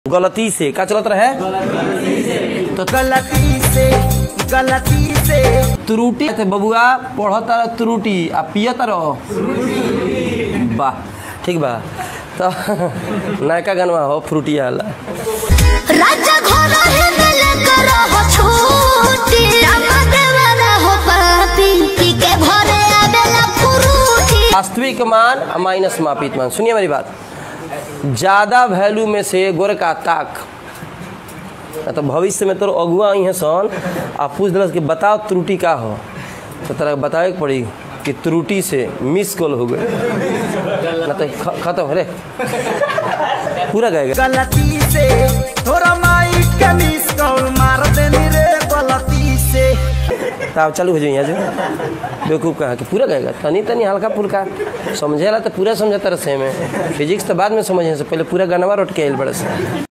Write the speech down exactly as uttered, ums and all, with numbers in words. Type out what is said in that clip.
गलती से का चलत रहे तो गलती से गलती से त्रुटि बबुआ पढ़ता त्रुटि आ पियता रहो वाह ठीक बा तो नयका गनवा हो फ्रूटी वाला राजा घर है मिले करो हो छूटी रामा देवरा हो पापी की के भरे आवेला फ्रूटी। वास्तविक मान माइनस मापित मान। सुनिए मेरी बात, ज्यादा वैल्यू में से गोर का ताक तो भविष्य में तो अगुआ आई है सन आप पूछ दिलस कि बताओ त्रुटि का हो तो तरह बतावे के पड़ी कि त्रुटि से मिस कॉल हो गए ना तो खत्म है रे पूरा गएगा गलती से थोड़ा माइक के मिस कॉल मार देनी रे गलती से। तो चालू हो जाइए जो बेवकूफ़ कहा कि पूरा गएगा तनी तनी हल्का फुल्का समझेला तो पूरा समझता रहे में फिजिक्स तो बाद में समझे से पहले पूरा गनवा रोट के आयल बड़े से।